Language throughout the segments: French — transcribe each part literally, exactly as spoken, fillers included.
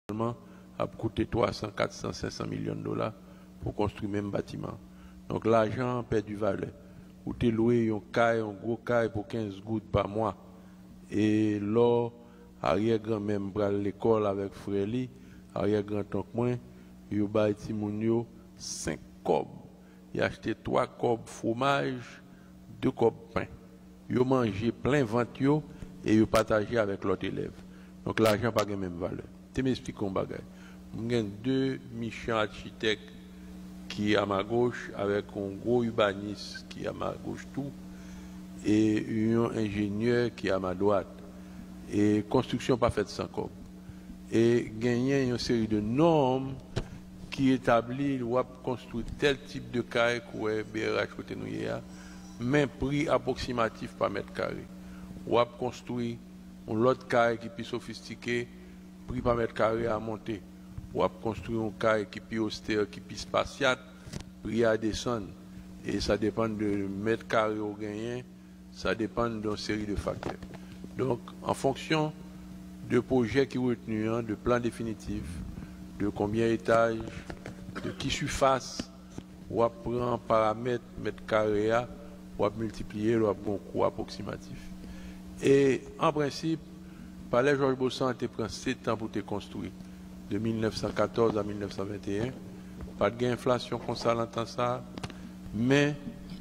a coûté trois cents, quatre cents, cinq cents millions de dollars pour construire le même bâtiment. Donc l'argent perd du valeur. Ou tu loué un caille, un gros caille pour quinze gouttes par mois. Et là, arrière-grand-mère à l'école avec Fréli, arrière-grand-tonton moi, il a acheté cinq cobs. Il a acheté trois cobs fromage, deux cobs pain. Il a mangé plein ventre et il a partagé avec l'autre élève. Donc l'argent n'a pas la même valeur. Tu m'expliques un bagage. J'ai deux méchants architectes qui est à ma gauche, avec un gros urbaniste qui est à ma gauche tout, et un ingénieur qui est à ma droite. Et construction pas faite sans corps. Et gagner une série de normes qui établissent ou construire tel type de carré qu'on est B R H côté nous, mais prix approximatif par mètre carré. Ou construire un autre carré qui est plus sophistiqué, prix par mètre carré à monter. Ou construire un carré qui est plus austère, qui est plus spatial, prix à descendre. Et ça dépend de mètre carré au gagné, ça dépend d'une série de facteurs. Donc, en fonction de projets qui sont retenus, hein, de plan définitif, de combien d'étages, de qui surface, ou à prendre paramètre mètre carré, ou à multiplier, ou à prendre un coût approximatif. Et en principe, le palais Georges Bossan a pris sept ans pour te construire, de mille neuf cent quatorze à mille neuf cent vingt et un. Pas de gain inflation comme ça, l'entend ça. Mais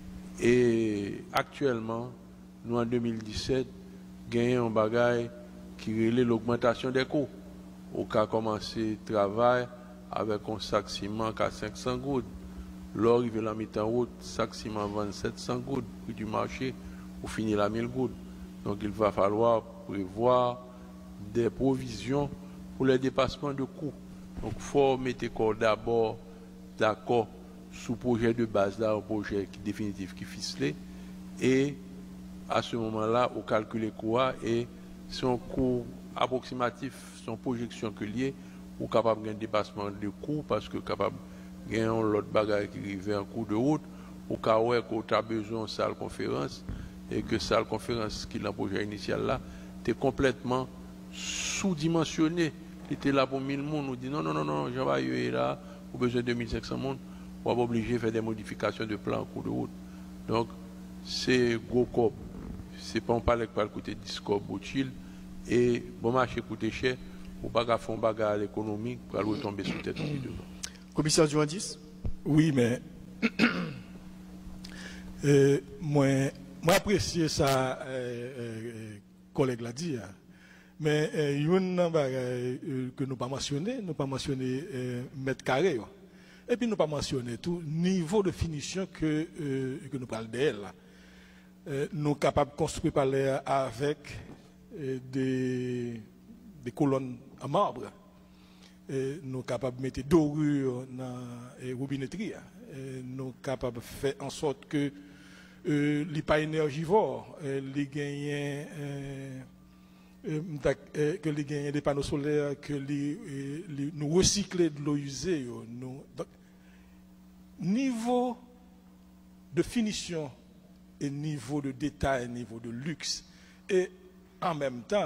et actuellement, nous en deux mille dix-sept, gagnons un bagage qui relève l'augmentation des coûts. Au cas commencé le travail avec un sac ciment à cinq cents gouttes. Lors il la mettre en route, sac ciment vend sept cents gouttes, prix du marché, pour finir la mille gouttes. Donc il va falloir prévoir des provisions pour les dépassements de coûts. Donc il faut mettre d'abord d'accord sous projet de base, là, un projet qui, définitif qui ficelé, et à ce moment-là, on calcule quoi et son coût approximatif, son projection que lié, ou capable d'un dépassement de coût parce que capable gagner l'autre bagage qui arrive en cours de route, au cas où tu as besoin de salle conférence et que salle conférence qui est dans le projet initial là, tu es complètement sous-dimensionné. Tu étais là pour mille personnes, on dit non, non, non, non, j'en vais là, pour besoin de mille cinq cents personnes, on va obligé de faire des modifications de plan en cours de route. Donc, c'est gros corps. C'est pas un palais qui va coûter dix corps au chill et bon marché coûte cher, ou pas faire un bagage économique pour retomber sur tête devant. Commissaire Duandis? Oui, mais euh, moi, moi apprécie ça, euh, euh, collègue l'a dit, hein. Mais il y a un bagage que nous pas mentionné, nous pas mentionné euh, mètre carré, et puis nous pas mentionné tout niveau de finition que euh, que nous parlons d'elle. Euh, nous sommes capables de construire par l'air avec euh, des, des colonnes en marbre. Euh, nous sommes capables de mettre dorure dans la robinetterie. Euh, nous sommes capables de faire en sorte que euh, les pas énergivores, euh, les gagnent, euh, euh, que les gagnent des panneaux solaires, que les, euh, les, nous recycler de l'eau usée. Nous, donc, niveau de finition et niveau de détail, niveau de luxe. Et en même temps,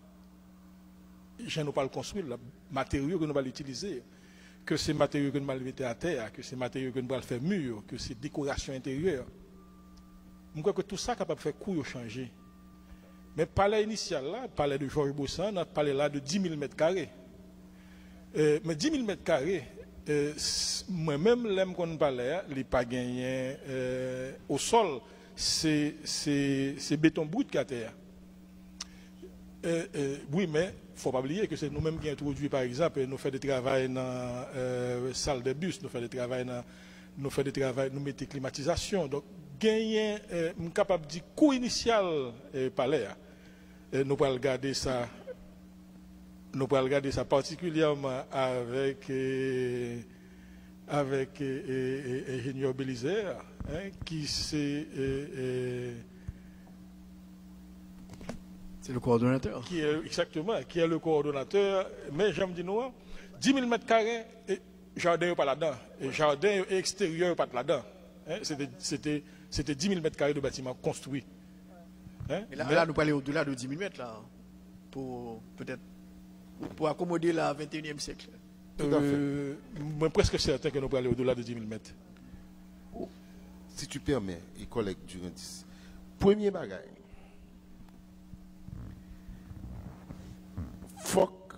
je ne vais pas le construire, le matériau que nous allons utiliser, que ces matériaux que nous allons mettre à terre, que ces matériaux que nous allons faire mur, que ces décorations intérieures. Je crois que tout ça est capable de faire court changer. Mais palais initial là, palais de Georges Bossan, on a parlé là de dix mille mètres carrés. Euh, mais dix mille mètres carrés, euh, moi-même, l'aime qu'on parlait, il n'est pas gagné euh, au sol. C'est béton brut qui a terre. Euh, euh, oui, mais il ne faut pas oublier que c'est nous-mêmes qui introduisons, par exemple, nous faisons des travaux dans la euh, salle de bus, nous faisons des travaux dans nous faisons des travaux, nous mettons climatisation. Donc, gagner, euh, nous sommes capables de dire coût initial euh, par l'air. Euh, nous pouvons regarder ça, nous pouvons regarder ça particulièrement avec. Euh, avec l'ingénieur euh, euh, Bélizer, hein, qui c'est... Euh, euh, c'est le coordonnateur. Qui est, exactement, qui est le coordonnateur. Mais j'aime dire, nous, dix mille mètres carrés, jardin n'est pas là-dedans. Et jardin extérieur n'est pas là-dedans. Hein, C'était dix mille mètres carrés de bâtiments construits. Hein, mais là, mais là, nous parlons au-delà de dix mille mètres, là, pour peut-être... pour accommoder la vingt et unième siècle. Tout à fait. Euh, moi, presque certain que nous allons aller au-delà de dix mille mètres. Si tu permets, et collègue Durandis, premier bagage, faut que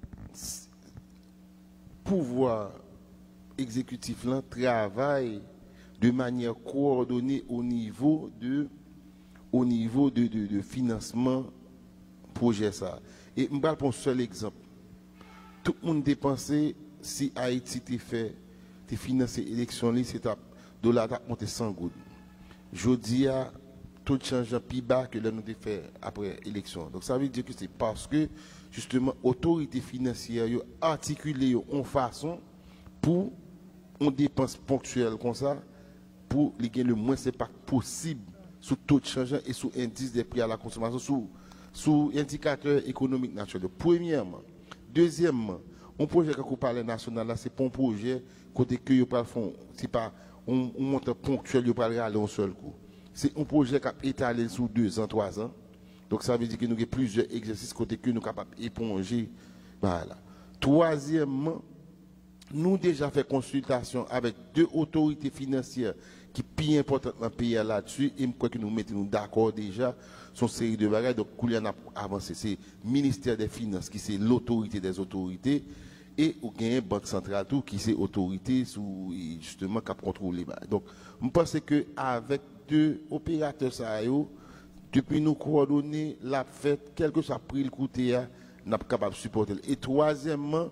pouvoir exécutif là travaille de manière coordonnée au niveau de au niveau de, de, de financement projet ça. Et je vais prendre un seul exemple. Tout le monde dépensé si Haïti t'a fait t'es financé l'élection c'est ta dollar t'a monté cent gouttes. Je dis à tout change plus bas que là nous avons fait après l'élection. Donc ça veut dire que c'est parce que justement autorité financière yo articulé en façon pour on dépense ponctuelle comme ça pour gagner le moins impact possible sur taux de change et sur indice des prix à la consommation sous sous indicateur économique naturel. Premièrement, deuxièmement, un projet que vous parlez national là c'est pas un projet côté que yo pas fond, c'est pas un montant ponctuel yo pas aller en seul coup. C'est un projet qui a étalé sur deux ans, trois ans. Donc ça veut dire que nous avons plusieurs exercices côté que nous sommes capables d'éponger. Voilà. Troisièmement, nous avons déjà fait consultation avec deux autorités financières qui sont plus importantes dans le pays là-dessus. Et je crois que nous mettons d'accord déjà sur une série de bagages. Donc, nous avons avancé. C'est le ministère des Finances qui c'est l'autorité des autorités. Et il y a une banque centrale tout, qui c'est l'autorité justement qui a contrôlé. Donc, je pense qu'avec deux opérateurs, ça depuis nous coordonner la fête, quel que soit le prix le coûté, nous sommes capables de supporter. Et troisièmement,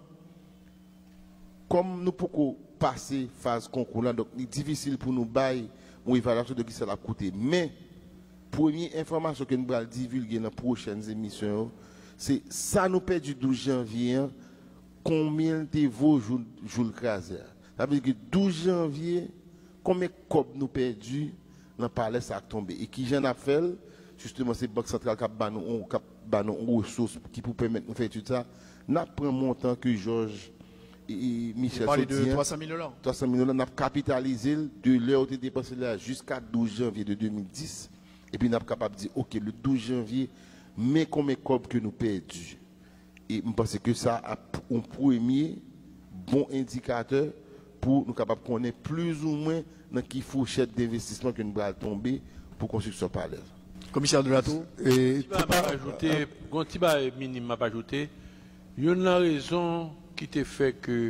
comme nous pouvons passer phase concours là, donc c'est difficile pour nous bailler une évaluation de qui ça a coûté. Mais, première information que nous allons divulguer dans les prochaines émissions, c'est ça nous perd du douze janvier, combien de vos jours le craser. Ça veut dire que douze janvier, combien de copes nous perdus dans le palais ça a tombé. Et qui j'en a fait, justement, c'est la Banque centrale qui a une ressource qui peut permettre de faire tout ça. Nous prenons un montant que Georges et Michel Vous parlez de trois cent mille dollars. trois cent mille dollars, nous avons capitalisé de l'heure où dépensé là jusqu'à douze janvier de deux mille dix. Et puis nous sommes capables de dire, OK, le douze janvier, mais combien de copes que nous perdus. Et je pense que ça a un premier bon indicateur pour nous capables de connaître plus ou moins dans qui fourchette d'investissement que nous allons tomber pour construction par l'air. Commissaire de la Tour. Et tu vas ajouter, quand tu vas minime m'a ajouté, il y a une raison qui t'a fait que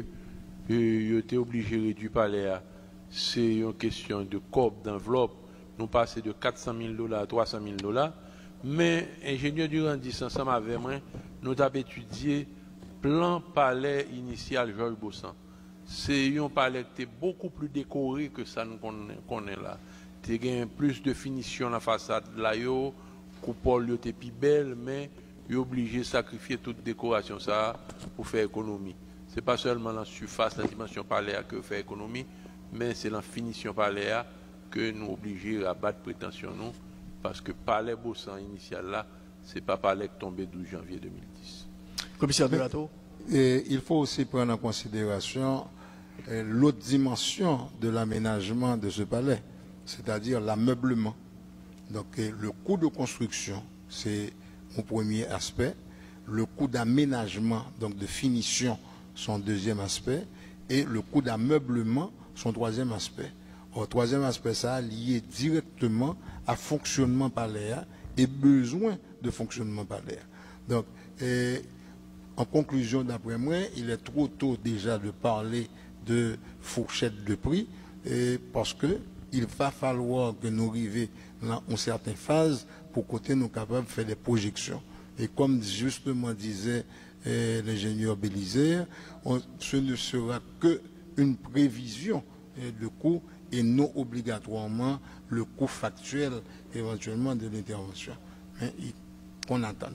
tu es obligé de réduire par l'air. C'est une question de corps d'enveloppe. Nous passons de quatre cent mille dollars à trois cent mille dollars. Mais ingénieur Durandis, ensemble avec moi, nous avons étudié plan palais initial Georges Bossan. C'est un palais qui est beaucoup plus décoré que ça nous connaît là. Tu as plus de finition dans la façade là, yo, coupole était plus belle, mais il est obligé de sacrifier toute décoration ça pour faire économie. Ce n'est pas seulement la surface, la dimension palais que faire économie, mais c'est la finition palais que nous obligés à battre prétention nous, parce que palais Bossan initial là, c'est pas palais qui tombé douze janvier deux mille dix. Commissaire de la Tour. Et il faut aussi prendre en considération euh, l'autre dimension de l'aménagement de ce palais, c'est-à-dire l'ameublement. Donc euh, le coût de construction, c'est mon premier aspect. Le coût d'aménagement, donc de finition, son deuxième aspect. Et le coût d'ameublement, son troisième aspect. Au troisième aspect, ça lié directement à fonctionnement palaire et besoin de fonctionnement palaire. Donc, et, en conclusion, d'après moi, il est trop tôt déjà de parler de fourchette de prix et parce que il va falloir que nous arrivions dans une certaine phase pour côté nous capables de faire des projections. Et comme justement disait eh, l'ingénieur Bélizer, on, ce ne sera qu'une prévision eh, de coût et non obligatoirement le coût factuel éventuellement de l'intervention. Mais qu'on entende.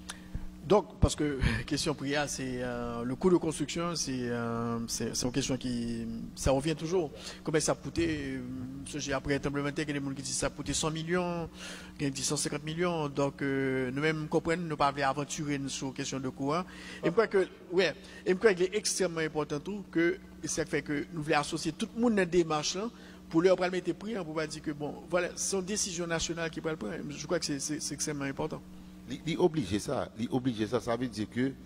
Donc, parce que question prière, c'est euh, le coût de construction, c'est euh, une question qui, ça revient toujours. Combien ça a coûté? J'ai appris à implémenter, il y a des gens qui disent que ça a coûté cent millions, il y a qui disent cent cinquante millions. Donc, euh, nous-mêmes comprenons, nous ne pouvons pas aventurer sur la question de coût. Hein. Et je crois que, ouais, et je crois qu'il est extrêmement important tout que ça fait que nous voulons associer tout le monde dans la démarche là pour leur mettre des prix, pour pas dire que bon, voilà, c'est une décision nationale qui prend le prix. Je crois que c'est extrêmement important. Il oblige ça, il oblige ça, ça veut dire que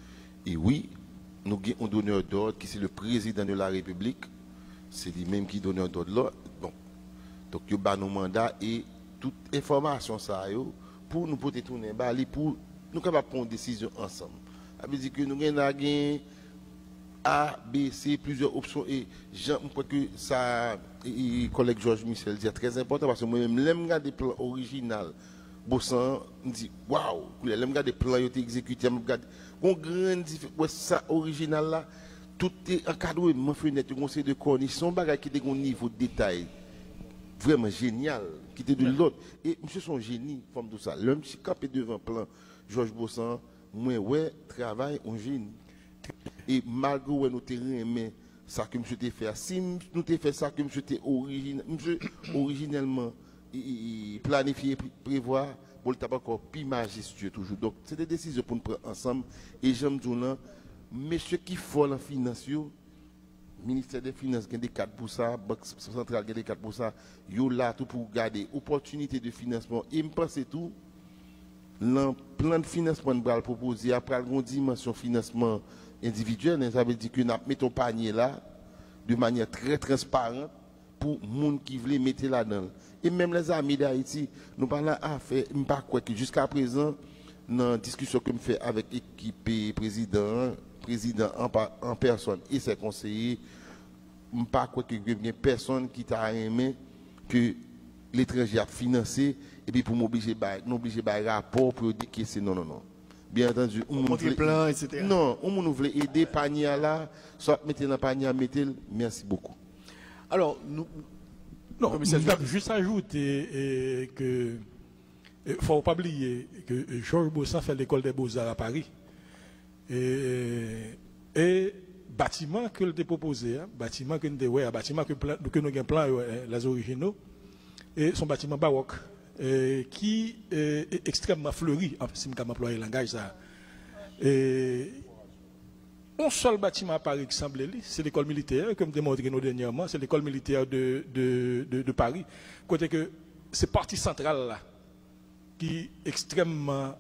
Et oui, nous avons un donneur d'ordre qui c'est le président de la République. C'est lui-même qui donne un d'ordre là. Bon. Donc, il y a nos mandats et toute information ça pour nous porter tourner pour nous capables prendre une décision ensemble. Ça veut dire que nous avons A, B, C, plusieurs options et je crois que ça, le collègue Georges Michel dit très important parce que moi-même, je regarde des plans originaux. Bossan me dit waouh, je regarde des plans qui ont été exécutés, je regarde une grande différence, ça original là, tout est encadré, mon fenêtre, conseil de corniche, son bagage qui est un niveau de détail vraiment génial, qui était de l'autre. Et monsieur son génie, comme tout ça. L'homme qui campé devant plan Georges Bossan, moi ouais, travail un génie. Et malgré où nous terrain mais ça que monsieur t'a fait, si nous t'a fait ça que monsieur t'a original, monsieur originellement planifié, prévoir, pour le tabac encore plus majestueux toujours. Donc c'est des décisions pour nous prendre ensemble. Et j'aime dire là, monsieur qui faut la finance, ministère des Finances a des quatre pour ça, Banque centrale a des quatre pour ça, yo là tout pour garder opportunité de financement. Et je pense tout, le plan de financement de proposé après une dimension financement individuel, ça veut dire que nous mettons panier là de manière très transparente pour les gens qui veulent mettre là-dedans. Et même les amis d'Haïti, nous parlons à faire, je ne sais pas quoi que jusqu'à présent, dans la discussion que je fais avec l'équipe président, président en, en personne et ses conseillers, je ne sais pas quoi que il y a personne qui t'a aimé que l'étranger a financé et puis pour m'obliger à rapport pour dire que c'est non, non, non. Bien entendu, on voulait plan, et cetera. Non, on voulait aider panier là, soit mettre dans le panier, mettre. Merci beaucoup. Alors, nous. Non, je vais juste ajouter eh, que il ne faut pas oublier que Georges Bossan fait l'école des Beaux-Arts à Paris. Et, et bâtiment que le proposé, hein, bâtiment que nous avons, bâtiment que, que nous avons plan les originaux, et son bâtiment baroque. Et qui est extrêmement fleuri, si je peux employer le langage. Ça. Et un seul bâtiment à Paris qui semble, c'est l'école militaire, comme démontré nous dernièrement, c'est l'école militaire de, de, de, de Paris. Côté que c'est partie centrale là, qui est extrêmement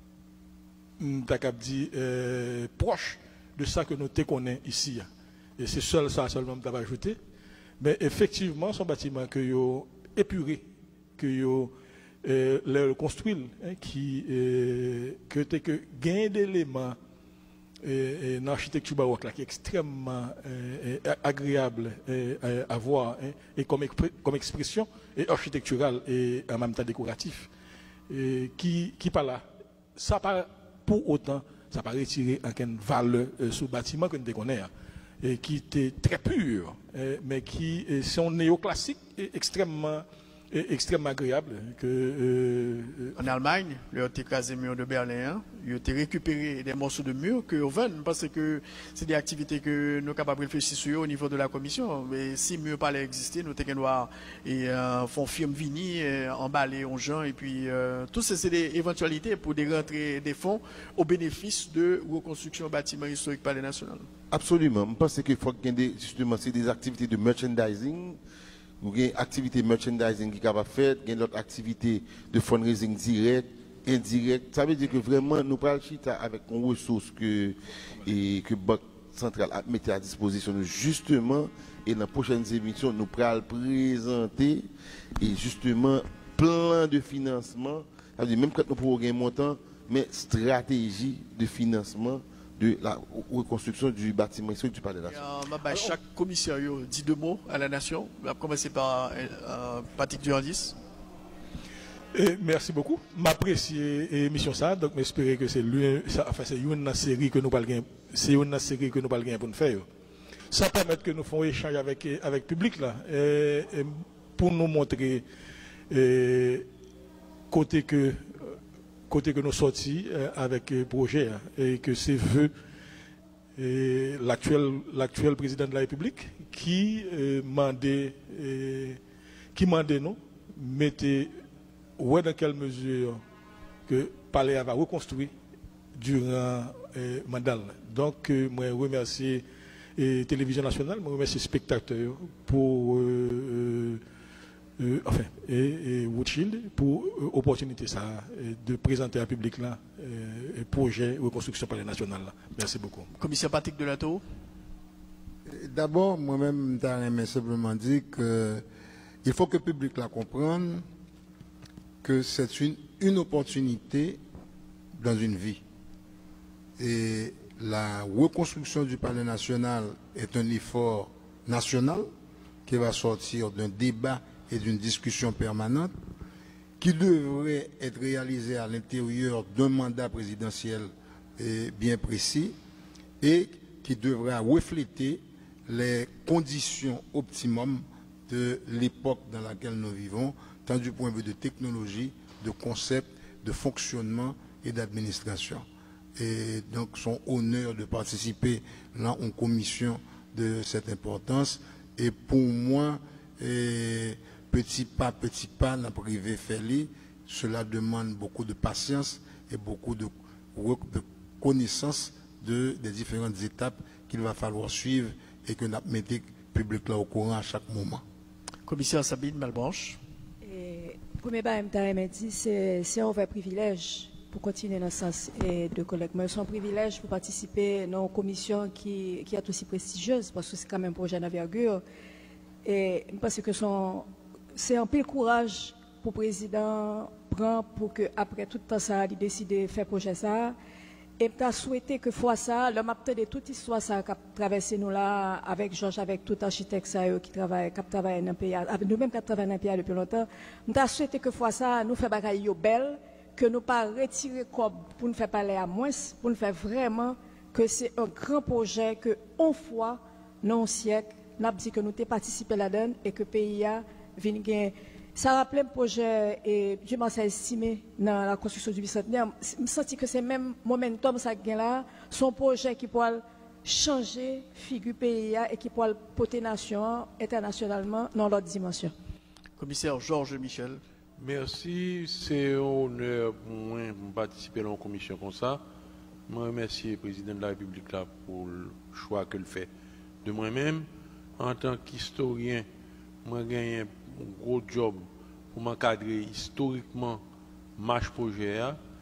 dit, euh, proche de ça que nous te connaissons ici. Et c'est seul ça seulement que je vais ajouter. Mais effectivement, son bâtiment que yo épuré, que yo Euh, le construire hein, qui euh, que t'es que gain d'éléments euh, dans l'architecture baroque là qui est extrêmement euh, agréable euh, à voir hein, et comme, comme expression et architecturale et en même temps décoratif et qui qui par là ça pas pour autant ça pas retirer aucune valeur euh, sur le bâtiment que nous connaissons et qui était très pur euh, mais qui euh, sont néoclassiques et extrêmement extrêmement agréable. Que, euh, en Allemagne, le écrasé mur de Berlin, il a récupéré des morceaux de mur que vendent parce que c'est des activités que nous sommes capables de réfléchir sur au niveau de la commission. Mais si mieux pas exister, nous sommes noirs et euh, font firme vini, euh, emballer aux gens et puis euh, tout ça c'est des éventualités pour des rentrées des fonds au bénéfice de reconstruction bâtiment historique palais national. Absolument. Je pense qu'il faut qu'il y ait justement c'est des activités de merchandising. Il y a une activité merchandising qui est capable de faire, il y a d'autres activités de fundraising direct, indirect. Ça veut dire que vraiment, nous parlons avec une ressource que, et, que Banque Centrale a mis à disposition justement, et dans les prochaines émissions, nous pourrons présenter et justement plan de financement, ça veut dire même quand nous pourrons gagner un montant, mais stratégie de financement de la reconstruction du bâtiment historique du Palais national. Chaque commissaire dit deux mots à la nation. On va commencer par euh, Patrick Durandis. Merci beaucoup. M'apprécie l'émission ça, donc j'espère que c'est lui, enfin c'est une série que nous parlons, c'est une série que nous parlons pour nous faire. Ça permet que nous fassions échange avec avec le public là, et, et pour nous montrer et, côté que côté que nous sortis avec le projet et que c'est vœu l'actuel l'actuel président de la République qui euh, mandait euh, qui mandait nous mettez ouais dans quelle mesure que le palais va reconstruire durant le euh, mandat. Donc euh, moi remercie la télévision nationale, moi remercie les spectateurs pour euh, euh, enfin, et, et Rothschild pour euh, opportunité ça euh, de présenter à public là euh, un projet de reconstruction palais national là. Merci beaucoup. Commissaire Patrick Delato. D'abord, moi-même, je simplement dire que il faut que le public la comprenne que c'est une, une opportunité dans une vie. Et la reconstruction du palais national est un effort national qui va sortir d'un débat et d'une discussion permanente qui devrait être réalisé à l'intérieur d'un mandat présidentiel bien précis et qui devra refléter les conditions optimum de l'époque dans laquelle nous vivons, tant du point de vue de technologie, de concept, de fonctionnement et d'administration. Et donc son honneur de participer dans une commission de cette importance. Et pour moi, et petit pas, petit pas, n'a privé Feli, cela demande beaucoup de patience et beaucoup de, de connaissance de, des différentes étapes qu'il va falloir suivre et que nous mettons le public là au courant à chaque moment. Commissaire Sabine Malbranche. Premier pas, c'est un vrai privilège pour continuer dans ce sens de collègues. Mais c'est un privilège pour participer dans une commission qui, qui est aussi prestigieuse parce que c'est quand même un projet d'envergure. Et je pense que c'est un peu le courage pour le président prend pour que après tout le temps ça, il décide de faire projet ça. Et je souhaité que fois ça, l'homme a peut-être toute l'histoire ça qui a traversé nous là avec Georges, avec tout architecte ça qui travaille, qui travaille dans le pays, avec nous-mêmes qui travaillent dans le pays depuis longtemps. Je souhaité que fois ça, nous faisons bagaille belle, que nous pas retirer comme pour nous faire parler à moins, pour nous faire vraiment que c'est un grand projet que on fois, non siècle, nous avons dit que nous avons participé là-dedans et que le pays a venu gagner. Ça rappelait le projet et je m'en suis estimé dans la construction du bicentenaire. Je me sens que c'est même momentum ça gagne là, son projet qui pourra changer figure pays et qui pourra porter nation internationalement dans l'autre dimension. Commissaire Georges Michel. Merci, c'est un honneur pour moi de participer à une commission comme ça. Je remercie le président de la République là pour le choix qu'il fait de moi-même. En tant qu'historien, moi j'ai un gros job pour m'encadrer historiquement marche projet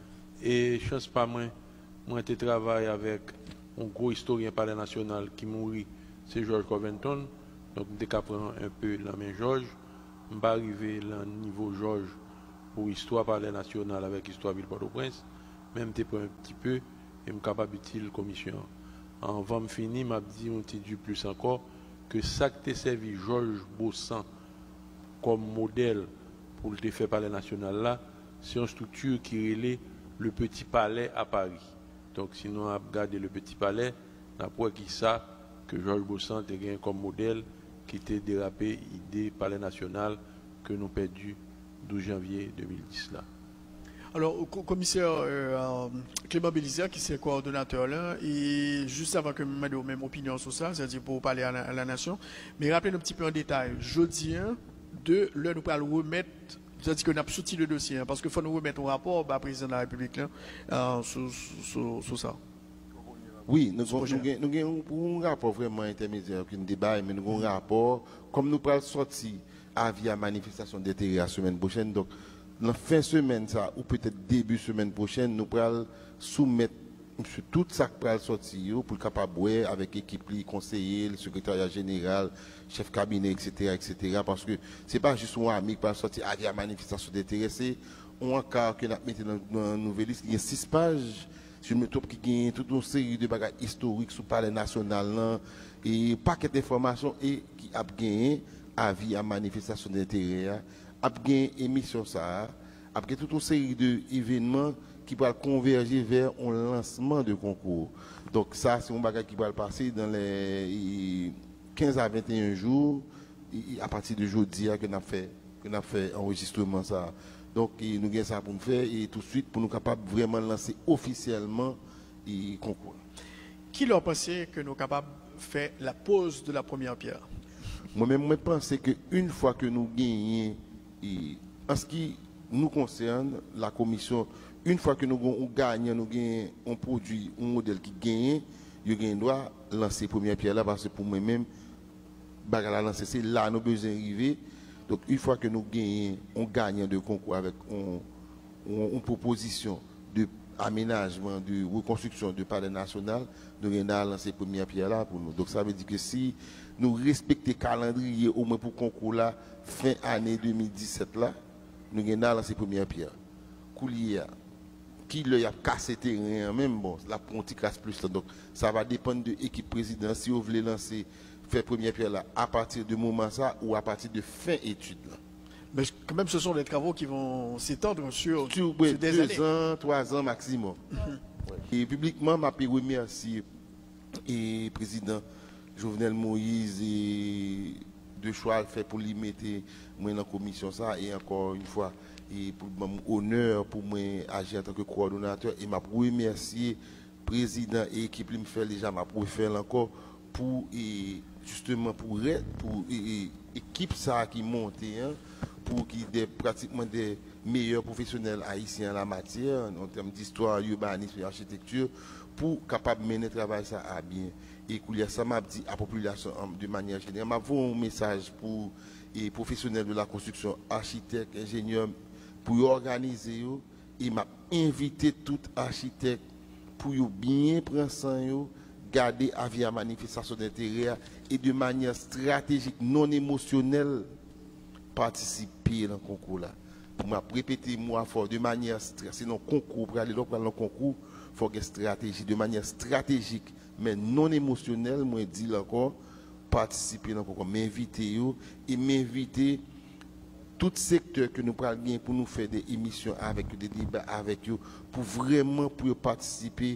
et chance pas moi moi j'ai travaillé avec un gros historien palais national qui mourit, c'est George Covington, donc je prendre un peu la main George, je vais arriver au niveau George pour histoire palais national avec histoire ville Port-au-Prince, même je prends un petit peu et je suis capable d'utiliser la commission. Avant de finir, je dit un petit peu plus encore que ça qui a servi Georges Bossan comme modèle pour le faire palais national là, c'est une structure qui relève le Petit Palais à Paris. Donc sinon, on a regardé le Petit Palais, on a pour qui ça que Georges Bossan a gagné comme modèle qui était dérapé idée palais national que nous perdu douze janvier deux mille dix là. Alors, au commissaire euh, Clément Bélizer, qui est coordonnateur là, et juste avant que je me donne même opinion sur ça, c'est-à-dire pour parler à la, à la nation, mais rappelez un petit peu en détail, jeudi de là nous allons remettre, c'est-à-dire qu'on a sorti le dossier, hein, parce qu'il faut nous remettre un rapport au président de la République là, euh, sur, sur, sur ça. Oui, nous avons un rapport vraiment intermédiaire, un débat, mais nous avons un rapport, comme nous allons sortir à via manifestation d'intérêt la semaine prochaine, donc la fin de semaine, ça, ou peut-être début de semaine prochaine, nous allons soumettre tout ça qui va sortir pour le capable avec l'équipe, les conseillers, le secrétariat général, chef cabinet, et cetera, et cetera. Parce que ce n'est pas juste un ami qui va sortir à la manifestation d'intérêt, c'est un cas que nous avons mis dans une nouvelle liste, il y a six pages, sur le top qui gagne toute une série de bagages historiques sur le palais national, et paquet d'informations et qui a gagné à la manifestation d'intérêt. Après émission ça, après toute une série d'événements qui vont converger vers un lancement de concours. Donc ça, c'est un bagage qui va passer dans les quinze à vingt et un jours, à partir de jeudi que nous avons fait, que nous avons fait enregistrement ça. Donc nous avons ça pour nous faire et tout de suite pour nous capables vraiment lancer officiellement le concours. Qui leur pensait que nous sommes capables de faire la pose de la première pierre? Moi-même, je pense qu'une fois que nous gagnons, et en ce qui nous concerne, la commission, une fois que nous gagnons, nous gagnons un produit, un modèle qui gagne, nous doit lancer la première pierre là, parce que pour moi-même, la lancer, c'est là nous besoin d'arriver. Donc, une fois que nous gagnons, on gagne de concours avec une proposition de aménagement, de reconstruction du palais national, nous avons lancé la première pierre là pour nous. Donc, ça veut dire que si nous respectons le calendrier, au moins pour le concours là, fin année deux mille dix-sept là, nous avons lancé la première pierre. Coulier, qui le a cassé terrain, même bon, la ponti casse plus là. Donc, ça va dépendre de l'équipe présidente si vous voulez lancer, faire première pierre là, à partir de moment ça ou à partir de fin étude là. Mais quand même, ce sont des travaux qui vont s'étendre sur, sur, sur ouais, des deux années. ans, trois ans maximum. Mm-hmm. Ouais. Et publiquement, je remercie le président Jovenel Moïse et de choix fait pour lui mettre moi dans la commission ça et encore une fois et pour mon honneur pour moi agir en tant que coordonnateur et m'a remercier président et équipe me fait déjà m'a faire encore pour et justement pour pour et, équipe ça qui monte hein, pour qui des pratiquement des meilleurs professionnels haïtiens en la matière en termes d'histoire, urbanisme et architecture pour capable mener le travail ça à bien. Et qu'il y a ça m'a dit à la population de manière générale. M'a un message pour les professionnels de la construction, architectes, ingénieurs, pour organiser et m'a invité tout architecte pour bien prendre soin garder à via manifestation d'intérêt et de manière stratégique, non émotionnelle, participer dans le concours là. Pour m'a répéter moi fort de manière sinon concours pour aller dans le concours, il faut une stratégie de manière stratégique mais non émotionnelle, moi dis encore participer dans le concours, m'inviter et m'inviter tout secteur que nous prenons bien pour nous faire des émissions avec des débats avec eux pour vraiment pour participer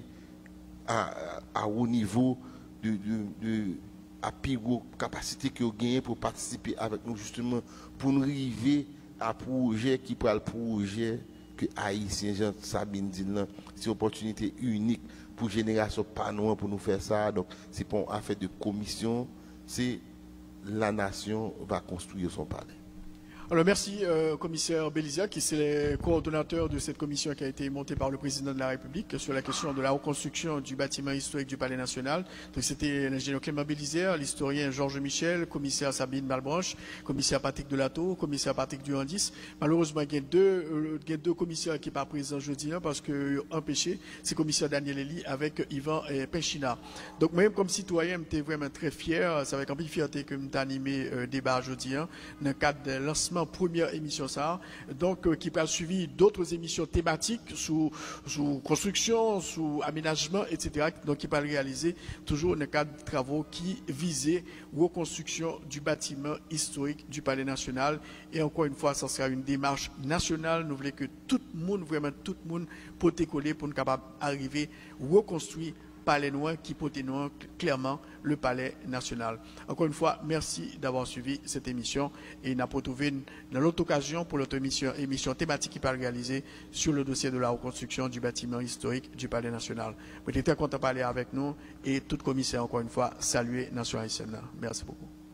à, à haut niveau de, de, de à pire capacité que vous gagnez pour participer avec nous justement pour nous arriver à projet qui prend le projet que Haïtien Jean Sabine dit là, c'est une opportunité unique pour génération panois pour nous faire ça. Donc c'est pas une affaire de commission, c'est la nation va construire son palais. Alors merci, euh, commissaire Belizia, qui est le coordonnateur de cette commission qui a été montée par le président de la République sur la question de la reconstruction du bâtiment historique du Palais national. Donc c'était l'ingénieur Clément Belizia, l'historien Georges Michel, commissaire Sabine Malbranche, commissaire Patrick Delato, commissaire Patrick Durandis. Malheureusement, il y a deux, euh, il y a deux commissaires qui ne sont pas présents jeudi hein, parce que empêché, c'est commissaire Daniel Elie avec Yvan et Penchina. Donc moi-même comme citoyen, j'étais vraiment très fier, c'est avec un peu de fierté que j'ai animé le euh, débat jeudi hein, dans le cadre de lancement première émission ça donc euh, qui peut suivi d'autres émissions thématiques sous sous construction, sous aménagement, et cetera. Donc qui peut réaliser toujours dans le cadre de travaux qui visaient reconstruction du bâtiment historique du Palais national. Et encore une fois, ça sera une démarche nationale. Nous voulons que tout le monde, vraiment tout le monde, peut coller pour nous capable d'arriver reconstruire Palais Noir qui peut noir clairement le Palais national. Encore une fois, merci d'avoir suivi cette émission et nous avons retrouvé dans l'autre occasion pour notre émission, émission thématique qui va réaliser sur le dossier de la reconstruction du bâtiment historique du Palais national. Vous êtes très content de parler avec nous et tout commissaire, encore une fois, saluer Nation haïtienne. Merci beaucoup.